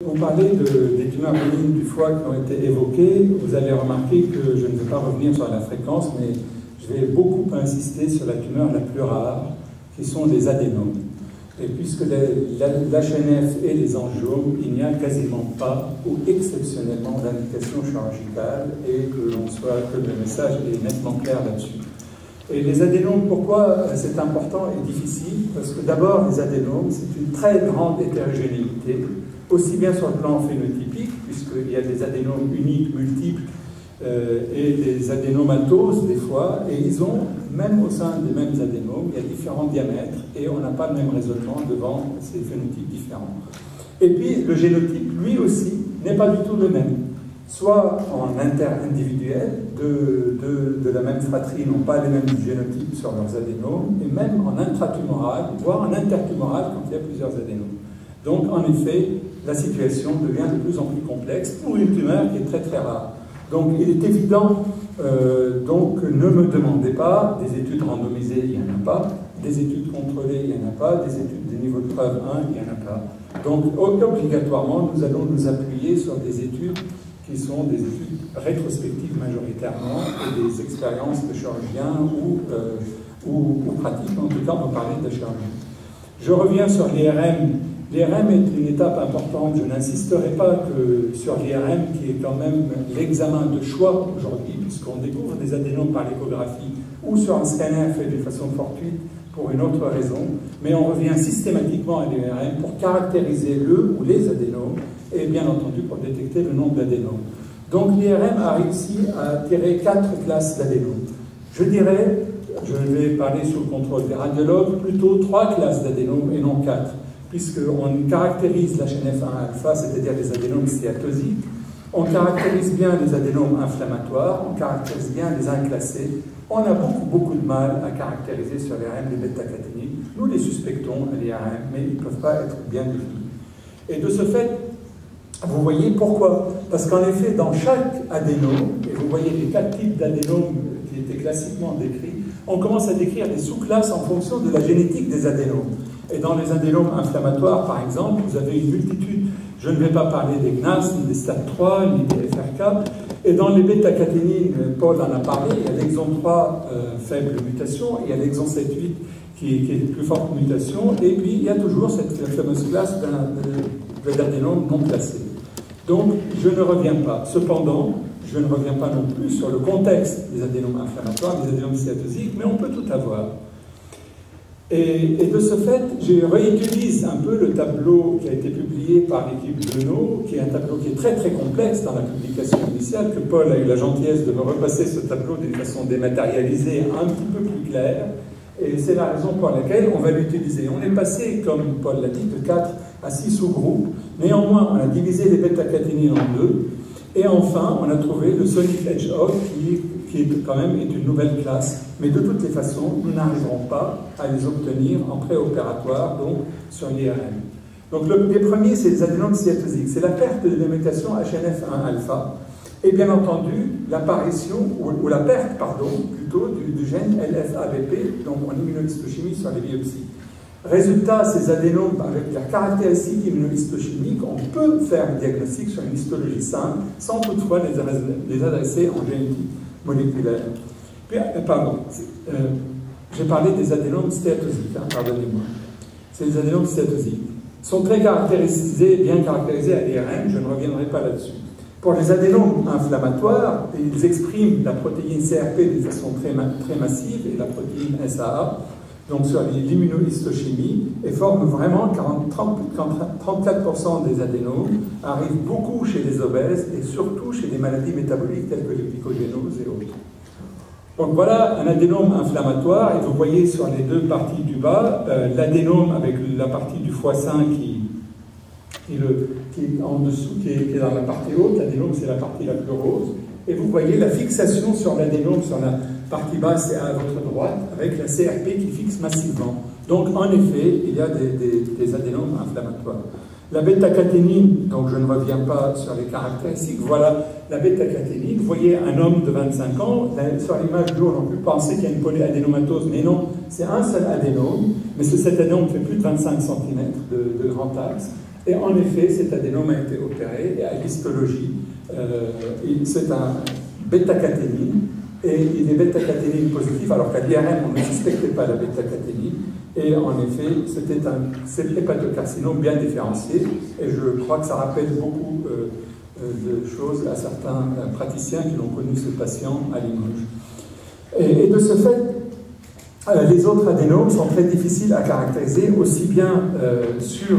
vous parlez des tumeurs bénignes du foie qui ont été évoquées, vous avez remarqué que je ne vais pas revenir sur la fréquence, mais je vais beaucoup insister sur la tumeur la plus rare, qui sont les adénomes. Et puisque l'HNF et les angiomes, il n'y a quasiment pas ou exceptionnellement d'indication chirurgicale et que le message est nettement clair là-dessus. Et les adénomes, pourquoi c'est important et difficile? Parce que d'abord, les adénomes, c'est une très grande hétérogénéité, aussi bien sur le plan phénotypique, puisqu'il y a des adénomes uniques, multiples, et des adénomatoses des fois, et ils ont, même au sein des mêmes adénomes, il y a différents diamètres, et on n'a pas le même raisonnement devant ces phénotypes différents. Et puis, le génotype, lui aussi, n'est pas du tout le même. Soit en inter-individuel, de la même fratrie n'ont pas les mêmes génotypes sur leurs adénomes, et même en intratumoral, voire en intertumoral quand il y a plusieurs adénomes. Donc, en effet, la situation devient de plus en plus complexe pour une tumeur qui est très très rare. Donc, il est évident, donc, ne me demandez pas, des études randomisées, il n'y en a pas, des études contrôlées, il n'y en a pas, des études de niveau de preuve 1, il n'y en a pas. Donc, obligatoirement, nous allons nous appuyer sur des études qui sont des études rétrospectives majoritairement, et des expériences de chirurgiens ou pratiques, en tout cas, on va parler de chirurgie. Je reviens sur l'IRM. L'IRM est une étape importante. Je n'insisterai pas que sur l'IRM, qui est quand même l'examen de choix aujourd'hui, puisqu'on découvre des adénomes par l'échographie ou sur un scanner fait de façon fortuite pour une autre raison, mais on revient systématiquement à l'IRM pour caractériser le ou les adénomes et bien entendu pour détecter le nombre d'adénomes. Donc l'IRM a réussi à tirer 4 classes d'adénomes. Je dirais, je vais parler sous le contrôle des radiologues, plutôt 3 classes d'adénomes et non 4. Puisqu'on caractérise la HNF1-alpha, c'est-à-dire les adénomes stéatosiques, on caractérise bien les adénomes inflammatoires, on caractérise bien les inclassés, on a beaucoup de mal à caractériser sur l'IRM les bêta-caténiques. Nous les suspectons à l'IRM, mais ils ne peuvent pas être bien définis. Et de ce fait, vous voyez pourquoi? Parce qu'en effet, dans chaque adénome, et vous voyez les 4 types d'adénomes qui étaient classiquement décrits, on commence à décrire des sous-classes en fonction de la génétique des adénomes. Et dans les adénomes inflammatoires, par exemple, vous avez une multitude, je ne vais pas parler des GNAS, ni des stades 3, ni des FRK, et dans les bêta-caténines, Paul en a parlé, il y a l'exon 3, faible mutation, il y a l'exon 7-8 qui est de plus forte mutation, et puis il y a toujours cette fameuse classe d'adénomes non classés. Donc, je ne reviens pas. Cependant, je ne reviens pas non plus sur le contexte des adénomes inflammatoires, des adénomes stéatosiques, mais on peut tout avoir. Et de ce fait, je réutilise un peu le tableau qui a été publié par l'équipe Denot, qui est un tableau qui est très très complexe dans la publication initiale, que Paul a eu la gentillesse de me repasser ce tableau d'une façon dématérialisée, un petit peu plus claire, et c'est la raison pour laquelle on va l'utiliser. On est passé, comme Paul l'a dit, de 4 à 6 sous-groupes, néanmoins on a divisé les bêta-caténines en 2, et enfin on a trouvé le Sonic Hedgehog qui quand même est une nouvelle classe, mais de toutes les façons, nous n'arriverons pas à les obtenir en préopératoire, donc sur l'IRM. Donc les premiers, c'est les adénomes stéatosiques, c'est la perte de la mutation HNF1-alpha, et bien entendu, l'apparition, ou la perte, pardon, plutôt, du gène LFABP, donc en immunohistochimie sur les biopsies. Résultat, ces adénomes, avec leurs caractéristiques immunohistochimiques, on peut faire un diagnostic sur une histologie simple, sans toutefois les adresser en génétique moléculaire. Puis, pardon, j'ai parlé des adénomes stéatosiques, pardonnez-moi. C'est les adénomes stéatosiques. Ils sont très caractérisés, bien caractérisés à l'IRM, je ne reviendrai pas là-dessus. Pour les adénomes inflammatoires, ils expriment la protéine CRP de façon très massive et la protéine SAA, donc sur l'immunohistochimie, et forment vraiment 34% des adénomes, arrivent beaucoup chez les obèses et surtout chez les maladies métaboliques telles que les glycogénoses et autres. Donc voilà un adénome inflammatoire, et vous voyez sur les deux parties du bas, l'adénome avec la partie du foie sain qui est en dessous, qui est dans la partie haute, l'adénome c'est la partie la plus rose, et vous voyez la fixation sur l'adénome sur la partie basse et à votre droite, avec la CRP qui fixe massivement. Donc en effet, il y a des adénomes inflammatoires. La bêta-caténine, donc je ne reviens pas sur les caractéristiques, voilà la bêta-caténine. Vous voyez un homme de 25 ans, sur l'image jaune, on peut penser qu'il y a une polyadénomatose, mais non, c'est un seul adénome, mais cet adénome fait plus de 25 cm de grand axe, Et en effet, cet adénome a été opéré et à l'histologie, c'est un bêta-caténine, et il est bêta-caténine positif, alors qu'à l'IRM, on ne suspectait pas la bêta-caténine. Et en effet, c'est l'hépatocarcinome bien différencié, et je crois que ça rappelle beaucoup de choses à certains praticiens qui l'ont connu, ce patient, à Limoges. Et de ce fait, les autres adénomes sont très difficiles à caractériser, aussi bien sur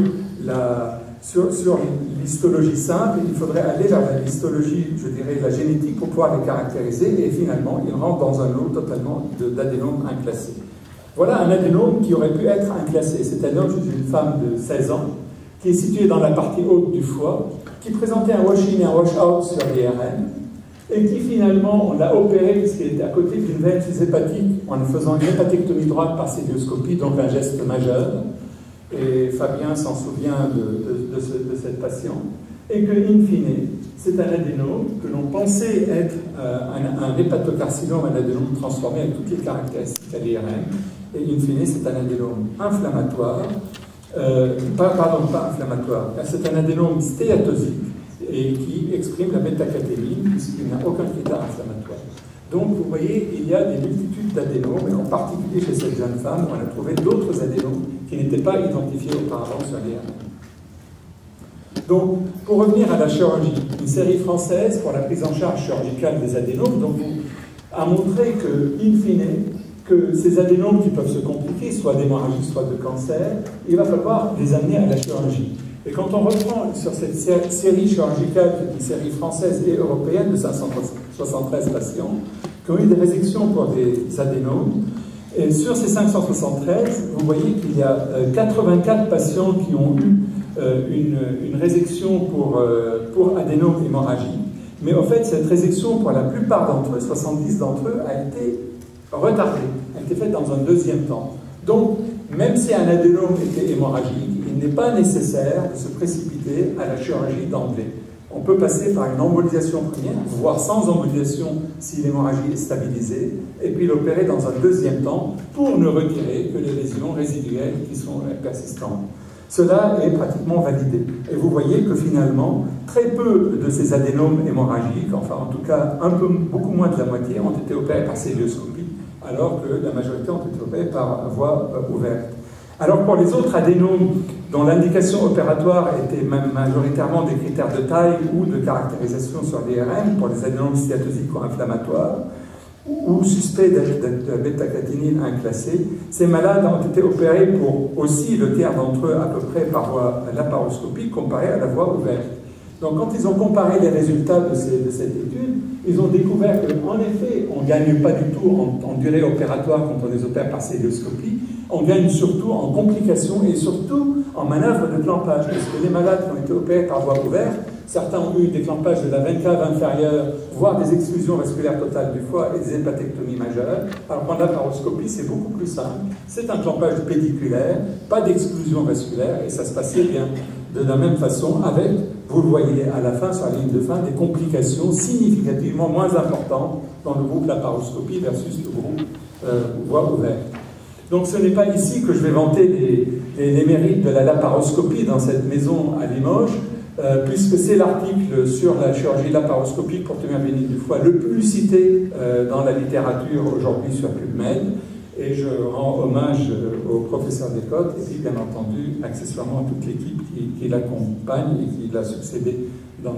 l'histologie simple, il faudrait aller vers l'histologie, je dirais, la génétique pour pouvoir les caractériser, et finalement, ils rentrent dans un lot totalement d'adénomes inclassés. Voilà un adénome qui aurait pu être inclassé. C'est un adénome chez une femme de 16 ans, qui est située dans la partie haute du foie, qui présentait un wash-in et un wash-out sur l'IRM, et qui finalement, on l'a opéré puisqu'il était à côté d'une veine sous-hépatique en faisant une hépatectomie droite par célioscopie, donc un geste majeur. Et Fabien s'en souvient de cette patiente. Et que, in fine, c'est un adénome que l'on pensait être un hépatocarcinome, un adénome transformé avec toutes les caractéristiques à l'IRM. Et in fine, c'est un adénome inflammatoire. Pardon, pas inflammatoire. C'est un adénome stéatosique et qui exprime la bêta-caténine puisqu'il n'a aucun critère inflammatoire. Donc, vous voyez, il y a des multitudes d'adénomes, et en particulier chez cette jeune femme, on a trouvé d'autres adénomes qui n'étaient pas identifiés auparavant sur l'IRM. Donc, pour revenir à la chirurgie, une série française pour la prise en charge chirurgicale des adénomes donc, a montré que, in fine, que ces adénomes qui peuvent se compliquer, soit d'hémorragie, soit de cancer, il va falloir les amener à la chirurgie. Et quand on reprend sur cette série chirurgicale, une série française et européenne de 573 patients, qui ont eu des résections pour des adénomes, et sur ces 573, vous voyez qu'il y a 84 patients qui ont eu une résection pour adénome hémorragique. Mais en fait, cette résection, pour la plupart d'entre eux, 70 d'entre eux, a été retardée, a été faite dans un deuxième temps. Donc, même si un adénome était hémorragique, il n'est pas nécessaire de se précipiter à la chirurgie d'emblée. On peut passer par une embolisation première, voire sans embolisation si l'hémorragie est stabilisée, et puis l'opérer dans un deuxième temps pour ne retirer que les lésions résiduelles qui sont persistantes. Cela est pratiquement validé. Et vous voyez que finalement, très peu de ces adénomes hémorragiques, enfin en tout cas beaucoup moins de la moitié, ont été opérés par célioscopie, alors que la majorité ont été opérés par voie ouverte. Alors pour les autres adénomes dont l'indication opératoire était majoritairement des critères de taille ou de caractérisation sur l'IRM, pour les adénomes stéatosiques ou inflammatoires, ou suspects d'être bêta-caténine inclassée, ces malades ont été opérés pour aussi le tiers d'entre eux à peu près par voie laparoscopique comparé à la voie ouverte. Donc quand ils ont comparé les résultats de cette étude, ils ont découvert qu'en effet, on ne gagne pas du tout en durée opératoire quand on les opère par célioscopie, on gagne surtout en complications et surtout en manœuvre de clampage, parce que les malades qui ont été opérés par voie ouverte, certains ont eu des clampages de la veine cave inférieure, voire des exclusions vasculaires totales du foie et des hépatectomies majeures. Alors qu'en laparoscopie, c'est beaucoup plus simple. C'est un clampage pédiculaire, pas d'exclusion vasculaire, et ça se passait bien de la même façon avec, vous le voyez à la fin, sur la ligne de fin, des complications significativement moins importantes dans le groupe laparoscopie versus le groupe voie ouverte. Donc ce n'est pas ici que je vais vanter les mérites de la laparoscopie dans cette maison à Limoges, puisque c'est l'article sur la chirurgie laparoscopique pour tumeur bénigne du foie le plus cité dans la littérature aujourd'hui sur PubMed, et je rends hommage au professeur Descotes et puis bien entendu accessoirement à toute l'équipe qui l'accompagne et qui l'a succédé dans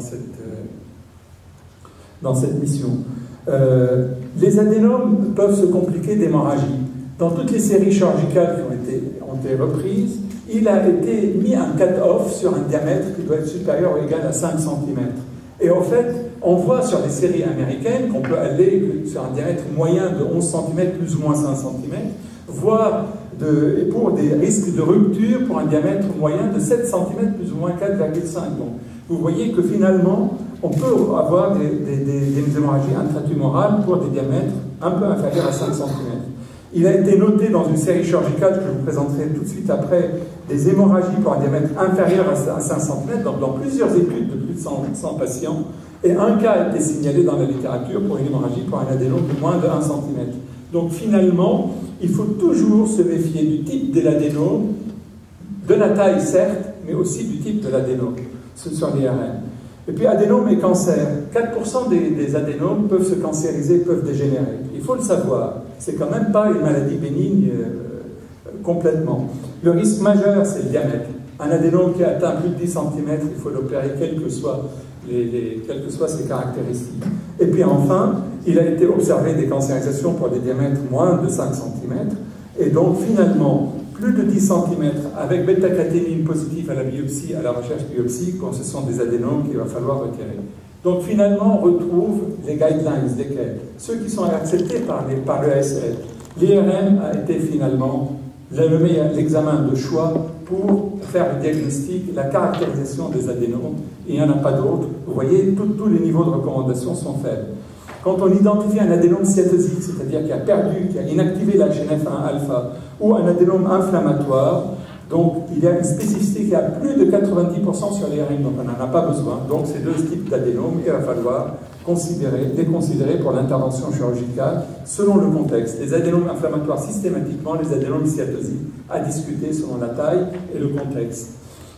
cette mission. Les adénomes peuvent se compliquer d'hémorragie. Dans toutes les séries chirurgicales qui ont été reprises, il a été mis un cut-off sur un diamètre qui doit être supérieur ou égal à 5 cm. Et en fait, on voit sur les séries américaines qu'on peut aller sur un diamètre moyen de 11 cm plus ou moins 5 cm, voire pour des risques de rupture pour un diamètre moyen de 7 cm plus ou moins 4,5. Donc, vous voyez que finalement, on peut avoir des hémorragies intratumorales pour des diamètres un peu inférieurs à 5 cm. Il a été noté dans une série chirurgicale que je vous présenterai tout de suite après, des hémorragies pour un diamètre inférieur à 5 cm, donc dans plusieurs études de plus de 100 patients, et un cas a été signalé dans la littérature pour une hémorragie pour un adénome de moins de 1 cm. Donc finalement, il faut toujours se méfier du type de l'adénome, de la taille certes, mais aussi du type de l'adénome sur l'IRM. Et puis adénome et cancer. 4% des adénomes peuvent se cancériser, peuvent dégénérer. Il faut le savoir. C'est quand même pas une maladie bénigne complètement. Le risque majeur, c'est le diamètre. Un adénome qui atteint plus de 10 cm, il faut l'opérer, quelles que soient ses caractéristiques. Et puis enfin, il a été observé des cancérisations pour des diamètres moins de 5 cm. Et donc finalement, plus de 10 cm avec bêta-caténine positive à la biopsie, à la recherche biopsie, quand ce sont des adénomes qu'il va falloir retirer. Donc finalement, on retrouve les guidelines desquels ceux qui sont acceptés par l'ESL. L'IRM a été finalement l'examen de choix pour faire le diagnostic, la caractérisation des adénomes. Il n'y en a pas d'autres. Vous voyez, tous les niveaux de recommandation sont faibles. Quand on identifie un adénome cytosique, c'est-à-dire qui a perdu, qui a inactivé la GNF1-alpha, ou un adénome inflammatoire, donc il y a une spécificité qui a plus de 90% sur l'IRM, donc on n'en a pas besoin. Donc ces deux types d'adénomes, il va falloir les considérer pour l'intervention chirurgicale selon le contexte. Les adénomes inflammatoires systématiquement, les adénomes cytosiques à discuter selon la taille et le contexte.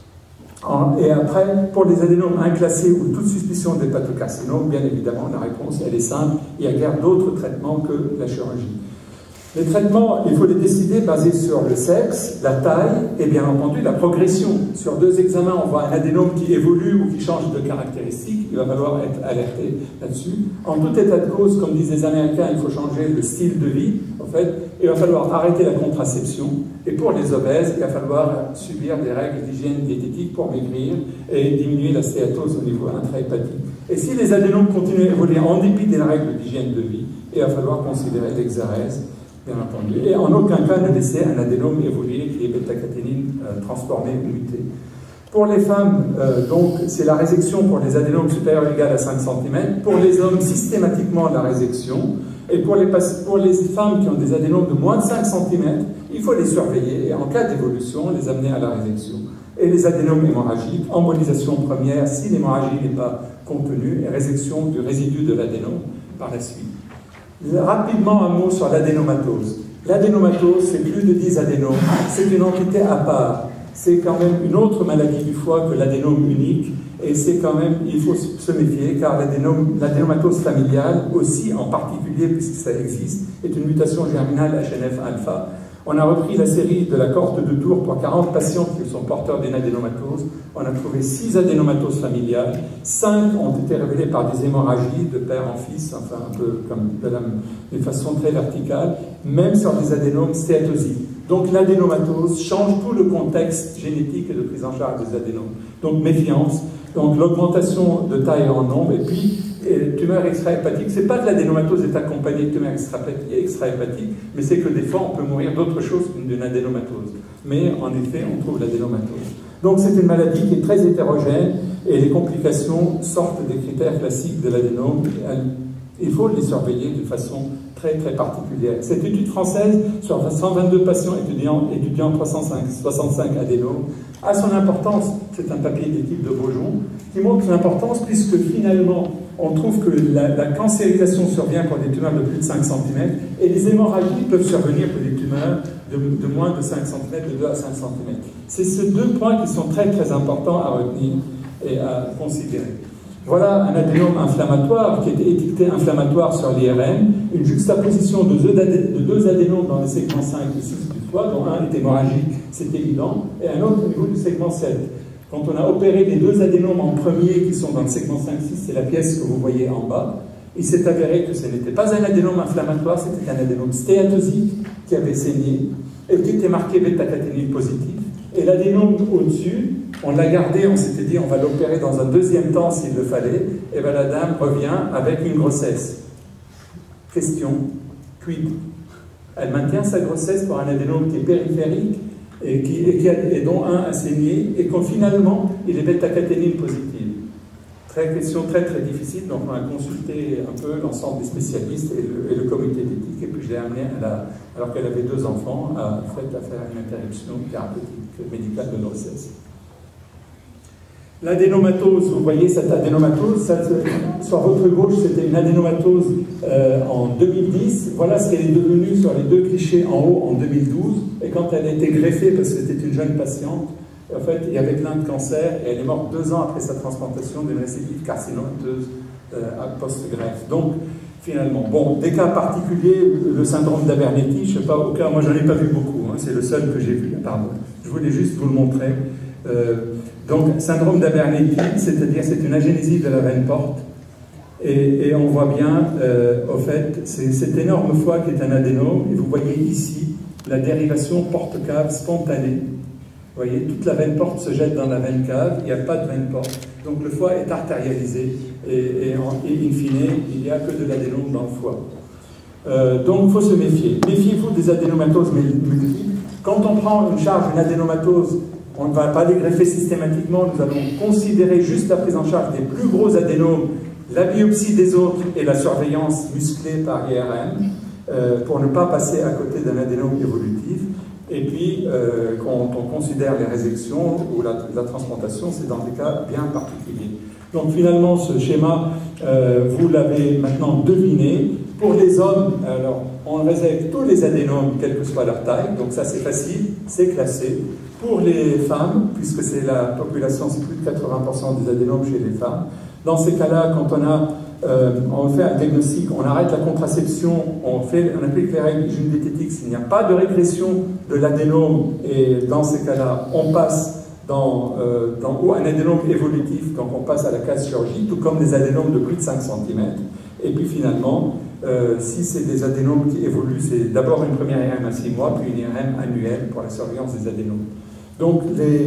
Et après, pour les adénomes inclassés ou toute suspicion d'hépatocarcinome, bien évidemment, la réponse, elle est simple. Il n'y a guère d'autres traitements que la chirurgie. Les traitements, il faut les décider basés sur le sexe, la taille et bien entendu la progression. Sur 2 examens, on voit un adénome qui évolue ou qui change de caractéristiques. Il va falloir être alerté là-dessus. En tout état de cause, comme disent les Américains, il faut changer le style de vie. En fait, il va falloir arrêter la contraception. Et pour les obèses, il va falloir subir des règles d'hygiène diététique pour maigrir et diminuer la stéatose au niveau intrahépatique. Et si les adénomes continuent à évoluer en dépit des règles d'hygiène de vie, il va falloir considérer l'exarèse, bien entendu. Et en aucun cas ne laisser un adénome évoluer qui est bêta-caténine transformé ou muté. Pour les femmes, donc, c'est la résection pour les adénomes supérieurs ou égaux à 5 cm. Pour les hommes, systématiquement la résection. Et pour les femmes qui ont des adénomes de moins de 5 cm, il faut les surveiller et en cas d'évolution, les amener à la résection. Et les adénomes hémorragiques, embolisation première si l'hémorragie n'est pas contenue et résection du résidu de l'adénome par la suite. Rapidement, un mot sur l'adénomatose. L'adénomatose, c'est plus de 10 adénomes. C'est une entité à part. C'est quand même une autre maladie du foie que l'adénome unique. Et c'est quand même, il faut se méfier, car l'adénomatose familiale, aussi en particulier, puisque ça existe, est une mutation germinale HNF-alpha. On a repris la série de la cohorte de Tours pour 40 patients qui sont porteurs d'une adénomatose. On a trouvé 6 adénomatoses familiales. 5 ont été révélées par des hémorragies de père en fils, enfin un peu comme de façon très verticale, même sur des adénomes stéatosiques. Donc l'adénomatose change tout le contexte génétique et de prise en charge des adénomes. Donc méfiance, donc l'augmentation de taille en nombre, et puis tumeur extrahépatique. C'est pas que l'adénomatose est accompagnée de tumeur extrahépatique, mais c'est que des fois on peut mourir d'autre chose qu'une d'une adénomatose. Mais en effet, on trouve l'adénomatose. Donc c'est une maladie qui est très hétérogène et les complications sortent des critères classiques de l'adénome. Il faut les surveiller de façon très particulière. Cette étude française sur 122 patients étudiants 365 adénomes a son importance. C'est un papier d'équipe de Beaujon qui montre l'importance puisque finalement on trouve que la cancérisation survient pour des tumeurs de plus de 5 cm et les hémorragies peuvent survenir pour des tumeurs de moins de 5 cm, de 2 à 5 cm. C'est ces 2 points qui sont très importants à retenir et à considérer. Voilà un adénome inflammatoire qui était étiqueté inflammatoire sur l'IRM, une juxtaposition de 2 adénomes dans les segments 5 et 6 du foie, dont un est hémorragique, c'est évident, et un autre au niveau du segment 7. Quand on a opéré les 2 adénomes en premier qui sont dans le segment 5-6, c'est la pièce que vous voyez en bas, il s'est avéré que ce n'était pas un adénome inflammatoire, c'était un adénome stéatosique qui avait saigné et qui était marqué bêta-caténine positif. Et l'adénome au-dessus, on l'a gardé, on s'était dit on va l'opérer dans un deuxième temps s'il le fallait, et bien la dame revient avec une grossesse. Question, quid? Elle maintient sa grossesse pour un adénome qui est périphérique et dont un a saigné, et quand finalement il est bêta-caténine positive. Question très difficile, donc on a consulté un peu l'ensemble des spécialistes et le comité d'éthique, et puis je l'ai amenée, alors qu'elle avait 2 enfants, à faire une interruption thérapeutique médicale de grossesse. L'adénomatose, vous voyez cette adénomatose, sur votre gauche c'était une adénomatose en 2010, voilà ce qu'elle est devenue sur les 2 clichés en haut en 2012, et quand elle a été greffée, parce que c'était une jeune patiente, En fait, il y avait plein de cancers et elle est morte 2 ans après sa transplantation d'une récidive carcinomateuse post-greffe. Donc, finalement, bon, des cas particuliers, le syndrome d'Abernethy, je ne sais pas, moi j'en ai pas vu beaucoup, hein, c'est le seul que j'ai vu, pardon. Je voulais juste vous le montrer. Donc, syndrome d'Abernethy, c'est-à-dire c'est une agénésie de la veine porte, et on voit bien, au fait, c'est cette énorme foie qui est un adénome, et vous voyez ici la dérivation porte-cave spontanée. Vous voyez, toute la veine porte se jette dans la veine cave, il n'y a pas de veine porte. Donc le foie est artérialisé et in fine, il n'y a que de l'adénome dans le foie. Donc il faut se méfier. Méfiez-vous des adénomatoses multiples. Quand on prend une charge, une adénomatose, on ne va pas les greffer systématiquement, nous allons considérer juste la prise en charge des plus gros adénomes, la biopsie des autres et la surveillance musclée par IRM, pour ne pas passer à côté d'un adénome évolutif. Et puis, quand on considère les résections ou la transplantation, c'est dans des cas bien particuliers. Donc finalement, ce schéma, vous l'avez maintenant deviné. Pour les hommes, alors, on résecte tous les adénomes, quelle que soit leur taille, donc ça c'est facile, c'est classé. Pour les femmes, puisque c'est la population, c'est plus de 80% des adénomes chez les femmes, dans ces cas-là, quand on fait un diagnostic, on arrête la contraception, on applique les règles d'hygiène diététique, s'il n'y a pas de régression de l'adénome, et dans ces cas-là, on passe dans un adénome évolutif, donc on passe à la case chirurgie, tout comme des adénomes de plus de 5 cm. Et puis finalement, si c'est des adénomes qui évoluent, c'est d'abord une première IRM à 6 mois, puis une IRM annuelle pour la surveillance des adénomes. Donc,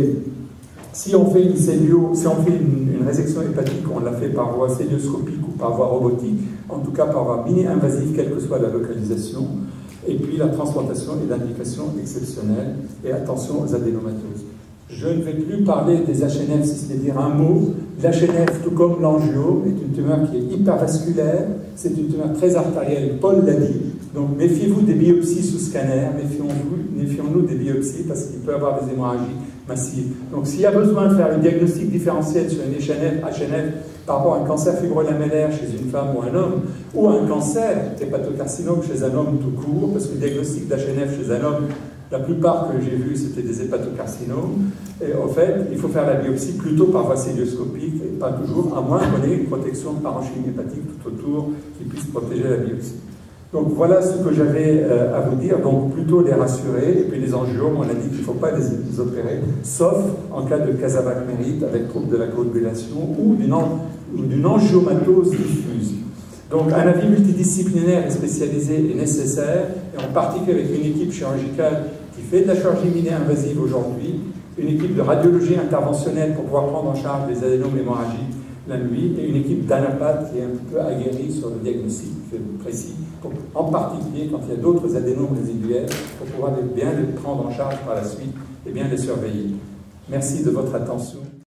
si on fait une résection hépatique, on la fait par voie célioscopique ou par voie robotique, en tout cas par voie mini-invasive, quelle que soit la localisation. Et puis la transplantation est d'indication exceptionnelle. Et attention aux adénomatoses. Je ne vais plus parler des HNF, si ce n'est dire un mot. L'HNF, tout comme l'angio, est une tumeur qui est hypervasculaire. C'est une tumeur très artérielle, Paul l'a dit. Donc méfiez-vous des biopsies sous scanner, méfions-nous des biopsies parce qu'il peut y avoir des hémorragies massives. Donc s'il y a besoin de faire le diagnostic différentiel sur une HNF par rapport à un cancer fibrolamellaire chez une femme ou un homme, ou un cancer hépatocarcinome chez un homme tout court, parce que le diagnostic d'HNF chez un homme, la plupart que j'ai vus, c'était des hépatocarcinomes. Et au fait, il faut faire la biopsie plutôt par voie célioscopique et pas toujours, à moins qu'on ait une protection de parenchyme hépatique tout autour qui puisse protéger la biopsie. Donc voilà ce que j'avais à vous dire, donc plutôt les rassurer, et puis les angiomes, on a dit qu'il ne faut pas les opérer, sauf en cas de Casabac-Mérite avec trouble de la coagulation ou d'une angiomatose diffuse. Donc un avis multidisciplinaire et spécialisé est nécessaire, et en particulier avec une équipe chirurgicale qui fait de la chirurgie mini-invasive aujourd'hui, une équipe de radiologie interventionnelle pour pouvoir prendre en charge les adénomes hémorragiques la nuit, et une équipe d'anapathe qui est un peu aguerrie sur le diagnostic précis, en particulier quand il y a d'autres adénomes résiduels, pour pouvoir bien les prendre en charge par la suite et bien les surveiller. Merci de votre attention.